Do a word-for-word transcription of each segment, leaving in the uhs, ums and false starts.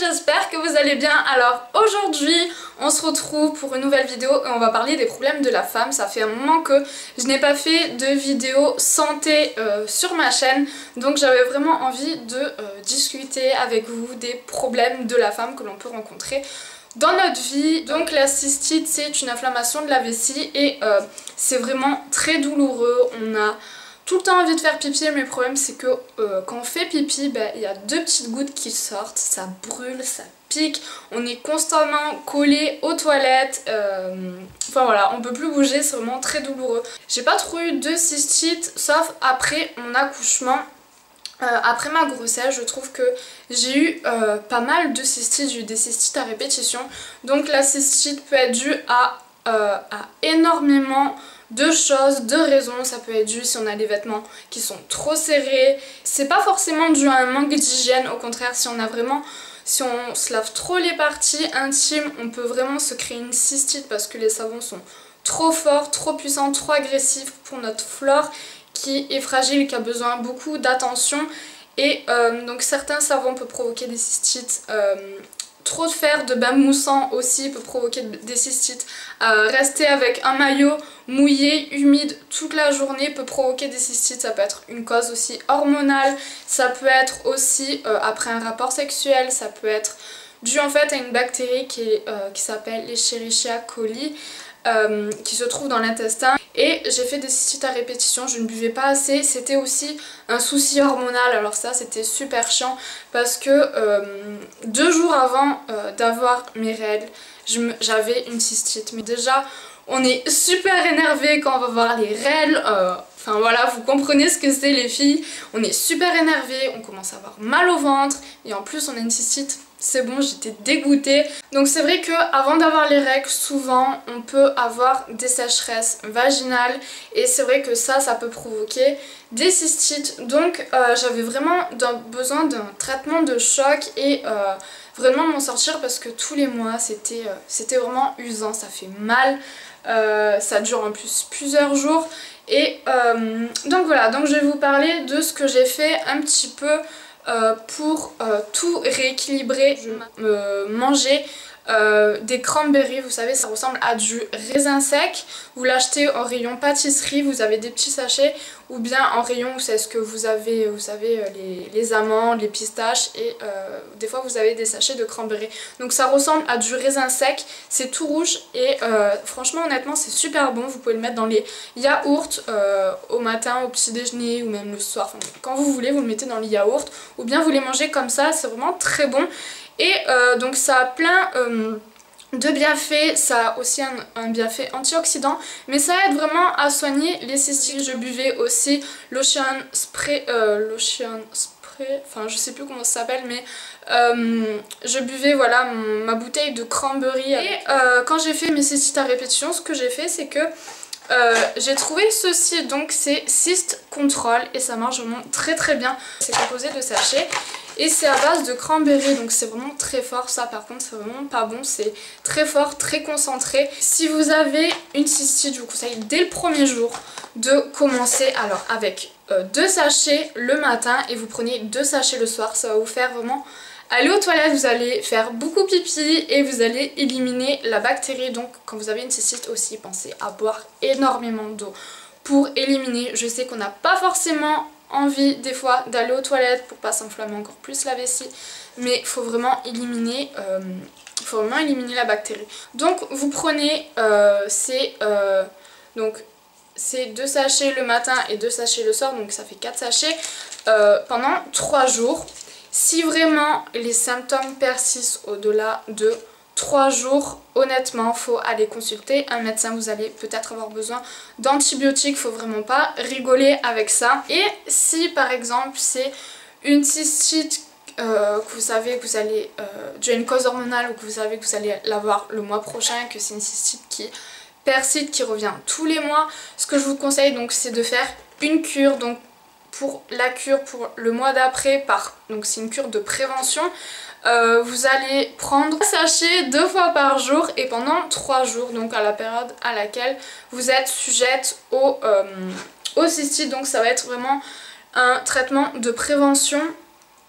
j'espère que vous allez bien. Alors aujourd'hui on se retrouve pour une nouvelle vidéo et on va parler des problèmes de la femme. Ça fait un moment que je n'ai pas fait de vidéo santé euh, sur ma chaîne, donc j'avais vraiment envie de euh, discuter avec vous des problèmes de la femme que l'on peut rencontrer dans notre vie. Donc la cystite, c'est une inflammation de la vessie et euh, c'est vraiment très douloureux. On a tout le temps envie de faire pipi, mais le problème c'est que euh, quand on fait pipi, ben, y a deux petites gouttes qui sortent, ça brûle, ça pique, on est constamment collé aux toilettes, euh, enfin voilà, on peut plus bouger, c'est vraiment très douloureux. J'ai pas trop eu de cystite, sauf après mon accouchement. Euh, après ma grossesse, je trouve que j'ai eu euh, pas mal de cystites, j'ai eu des cystites à répétition. Donc la cystite peut être due à, euh, à énormément de choses, de raisons. Ça peut être dû si on a des vêtements qui sont trop serrés. C'est pas forcément dû à un manque d'hygiène, au contraire, si on a vraiment, si on se lave trop les parties intimes, on peut vraiment se créer une cystite parce que les savons sont trop forts, trop puissants, trop agressifs pour notre flore qui est fragile, qui a besoin beaucoup d'attention. Et euh, donc certains savons peuvent provoquer des cystites. Euh, trop de fer, de bain moussant aussi peut provoquer des cystites. Euh, rester avec un maillot mouillé, humide toute la journée peut provoquer des cystites. Ça peut être une cause aussi hormonale. Ça peut être aussi euh, après un rapport sexuel. Ça peut être dû en fait à une bactérie qui, est, euh, qui s'appelle l'Escherichia coli. Euh, qui se trouve dans l'intestin, et j'ai fait des cystites à répétition, je ne buvais pas assez, c'était aussi un souci hormonal. Alors ça c'était super chiant parce que euh, deux jours avant euh, d'avoir mes règles j'avais une cystite. Mais déjà on est super énervé quand on va voir les règles, euh, enfin voilà, vous comprenez ce que c'est les filles, on est super énervé, on commence à avoir mal au ventre et en plus on a une cystite. C'est bon, j'étais dégoûtée. Donc c'est vrai qu'avant d'avoir les règles, souvent on peut avoir des sécheresses vaginales et c'est vrai que ça, ça peut provoquer des cystites. Donc euh, j'avais vraiment besoin d'un traitement de choc et euh, vraiment m'en sortir parce que tous les mois c'était euh, c'était vraiment usant, ça fait mal, euh, ça dure en plus plusieurs jours. Et euh, donc voilà, donc je vais vous parler de ce que j'ai fait un petit peu Euh, pour euh, tout rééquilibrer. Je euh, mangeais euh, des cranberries, vous savez, ça ressemble à du raisin sec. Vous l'achetez en rayon pâtisserie, vous avez des petits sachets, ou bien en rayon où c'est ce que vous avez, vous savez, les, les amandes, les pistaches, et euh, des fois vous avez des sachets de cranberries. Donc ça ressemble à du raisin sec, c'est tout rouge et euh, franchement honnêtement c'est super bon. Vous pouvez le mettre dans les yaourts euh, au matin, au petit déjeuner ou même le soir, enfin, quand vous voulez vous le mettez dans les yaourts ou bien vous les mangez comme ça, c'est vraiment très bon. Et euh, donc ça a plein euh, de bienfaits, ça a aussi un, un bienfait antioxydant, mais ça aide vraiment à soigner les cystites. Je buvais aussi l'Ocean Spray, euh, l'Ocean Spray, enfin je sais plus comment ça s'appelle, mais euh, je buvais voilà mon, ma bouteille de cranberry. Et euh, quand j'ai fait mes cystites à répétition, ce que j'ai fait c'est que Euh, j'ai trouvé ceci, donc c'est Cyst Control et ça marche vraiment très très bien. C'est composé de sachets et c'est à base de cranberry, donc c'est vraiment très fort. Ça par contre c'est vraiment pas bon, c'est très fort, très concentré. Si vous avez une cystite, je vous conseille dès le premier jour de commencer alors avec euh, deux sachets le matin et vous prenez deux sachets le soir. Ça va vous faire vraiment aller aux toilettes, vous allez faire beaucoup pipi et vous allez éliminer la bactérie. Donc quand vous avez une cystite aussi, pensez à boire énormément d'eau pour éliminer. Je sais qu'on n'a pas forcément envie des fois d'aller aux toilettes pour pas s'enflammer encore plus la vessie, mais il faut vraiment éliminer, euh, faut vraiment éliminer la bactérie. Donc vous prenez euh, ces, euh, donc, ces deux sachets le matin et deux sachets le soir, donc ça fait quatre sachets euh, pendant trois jours. Si vraiment les symptômes persistent au-delà de trois jours, honnêtement, il faut aller consulter un médecin. Vous allez peut-être avoir besoin d'antibiotiques, il ne faut vraiment pas rigoler avec ça. Et si par exemple c'est une cystite euh, que vous savez que vous allez, euh, dû à une cause hormonale, ou que vous savez que vous allez l'avoir le mois prochain, que c'est une cystite qui persiste, qui revient tous les mois, ce que je vous conseille donc c'est de faire une cure. Donc pour la cure pour le mois d'après, par donc c'est une cure de prévention, euh, vous allez prendre un sachet deux fois par jour et pendant trois jours, donc à la période à laquelle vous êtes sujette au, euh, au cystite. Donc ça va être vraiment un traitement de prévention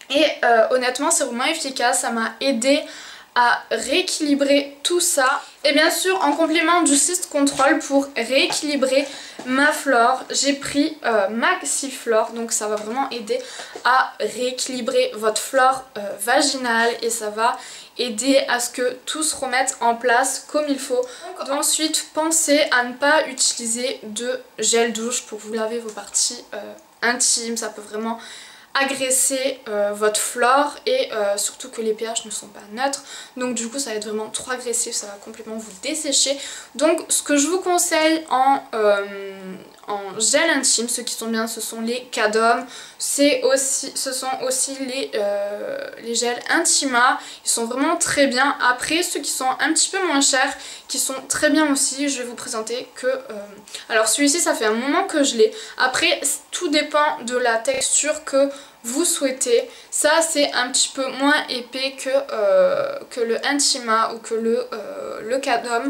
Et euh, honnêtement c'est vraiment efficace, ça m'a aidé à rééquilibrer tout ça. Et bien sûr en complément du cyst control pour rééquilibrer ma flore, j'ai pris euh, Maxiflore, donc ça va vraiment aider à rééquilibrer votre flore euh, vaginale et ça va aider à ce que tout se remette en place comme il faut. Donc, ensuite pensez à ne pas utiliser de gel douche pour vous laver vos parties euh, intimes, ça peut vraiment agresser euh, votre flore et euh, surtout que les pH ne sont pas neutres, donc du coup ça va être vraiment trop agressif, ça va complètement vous dessécher. Donc ce que je vous conseille en, euh, en gel intime, ceux qui sont bien ce sont les Cadom, c'est aussi, ce sont aussi les, euh, les gels Intima, ils sont vraiment très bien. Après ceux qui sont un petit peu moins chers, qui sont très bien aussi, je vais vous présenter que... Euh, alors celui-ci ça fait un moment que je l'ai, après tout dépend de la texture que vous souhaitez. Ça c'est un petit peu moins épais que, euh, que le Intima ou que le, euh, le Cadom.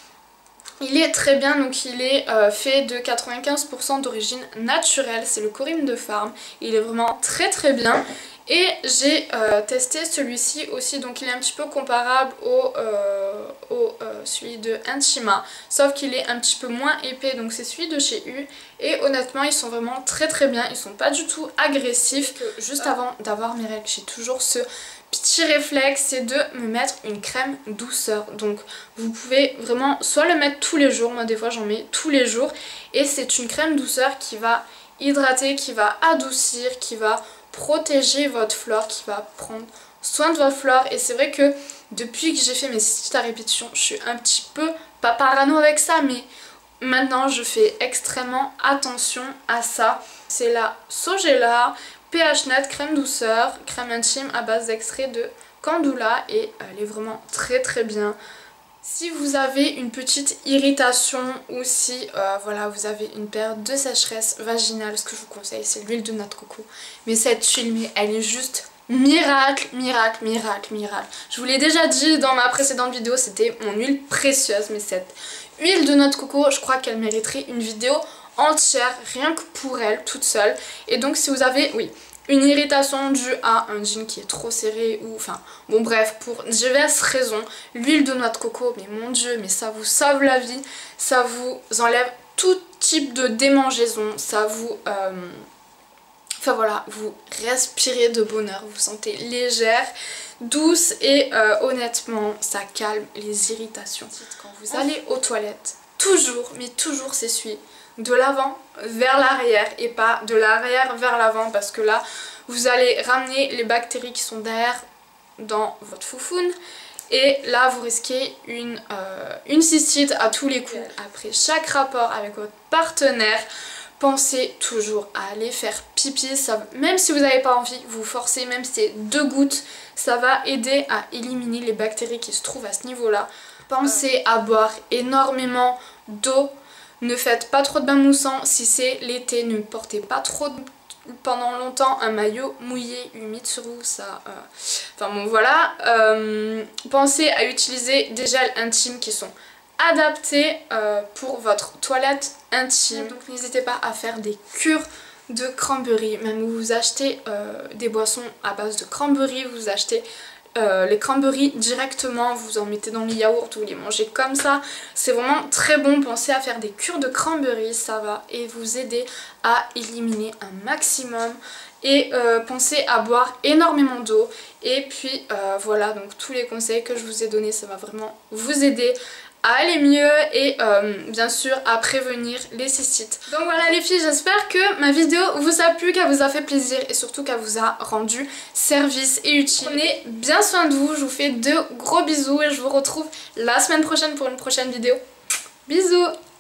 Il est très bien, donc il est euh, fait de quatre-vingt-quinze pour cent d'origine naturelle, c'est le Corim de Farm, il est vraiment très très bien. Et j'ai euh, testé celui-ci aussi, donc il est un petit peu comparable au, euh, au euh, celui de Intima, sauf qu'il est un petit peu moins épais, donc c'est celui de chez U. Et honnêtement ils sont vraiment très très bien, ils sont pas du tout agressifs. Juste avant d'avoir mes règles, j'ai toujours ce petit réflexe, c'est de me mettre une crème douceur. Donc vous pouvez vraiment soit le mettre tous les jours, moi des fois j'en mets tous les jours, et c'est une crème douceur qui va hydrater, qui va adoucir, qui va protéger votre flore, qui va prendre soin de votre flore. Et c'est vrai que depuis que j'ai fait mes cystites à répétition, je suis un petit peu, pas parano avec ça, mais maintenant je fais extrêmement attention à ça. C'est la Sogela pH net crème douceur, crème intime à base d'extrait de Candula et elle est vraiment très très bien. Si vous avez une petite irritation ou si euh, voilà, vous avez une période de sécheresse vaginale, ce que je vous conseille c'est l'huile de noix de coco. Mais cette huile, mais elle est juste miracle, miracle, miracle, miracle. Je vous l'ai déjà dit dans ma précédente vidéo, c'était mon huile précieuse. Mais cette huile de noix de coco, je crois qu'elle mériterait une vidéo entière rien que pour elle, toute seule. Et donc si vous avez, oui, une irritation due à un jean qui est trop serré ou enfin bon bref, pour diverses raisons, l'huile de noix de coco, mais mon dieu, mais ça vous sauve la vie, ça vous enlève tout type de démangeaison, ça vous euh, enfin voilà, vous respirez de bonheur, vous vous sentez légère, douce et euh, honnêtement ça calme les irritations. Quand vous allez aux toilettes, toujours, mais toujours s'essuyer de l'avant vers l'arrière et pas de l'arrière vers l'avant, parce que là vous allez ramener les bactéries qui sont derrière dans votre foufoune et là vous risquez une, euh, une cystite à tous les coups. Après chaque rapport avec votre partenaire, pensez toujours à aller faire pipi, ça, même si vous n'avez pas envie, vous forcez, même si c'est deux gouttes, ça va aider à éliminer les bactéries qui se trouvent à ce niveau-là. Pensez à boire énormément d'eau. Ne faites pas trop de bains moussants si c'est l'été, ne portez pas trop pendant longtemps un maillot mouillé, humide sur vous, ça... Euh... Enfin bon voilà, euh, pensez à utiliser des gels intimes qui sont adaptés euh, pour votre toilette intime. Donc n'hésitez pas à faire des cures de cranberry, même vous achetez euh, des boissons à base de cranberry, vous achetez Euh, les cranberries directement, vous en mettez dans les yaourts, vous les mangez comme ça, c'est vraiment très bon. Pensez à faire des cures de cranberries, ça va et vous aider à éliminer un maximum. Et euh, pensez à boire énormément d'eau. Et puis euh, voilà, donc tous les conseils que je vous ai donnés, ça va vraiment vous aider à aller mieux et euh, bien sûr à prévenir les cystites. Donc voilà les filles, j'espère que ma vidéo vous a plu, qu'elle vous a fait plaisir et surtout qu'elle vous a rendu service et utile. Prenez bien soin de vous, je vous fais de gros bisous et je vous retrouve la semaine prochaine pour une prochaine vidéo. Bisous!